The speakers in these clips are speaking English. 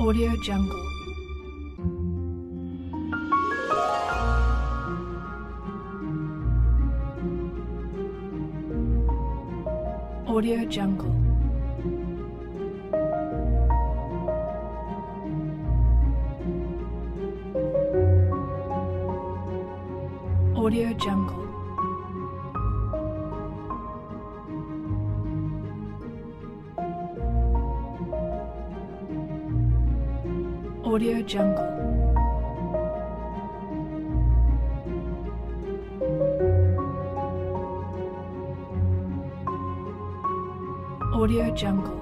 Audio Jungle. Audio Jungle. Audio Jungle. Audio Jungle. Audio Jungle.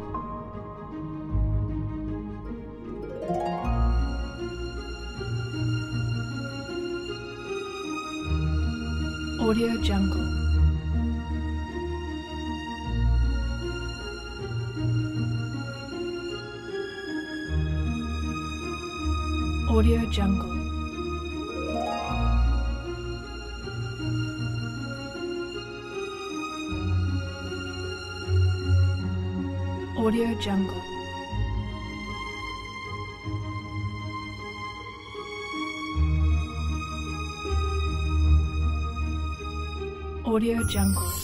Audio Jungle. Audio Jungle. Audio Jungle. Audio Jungle.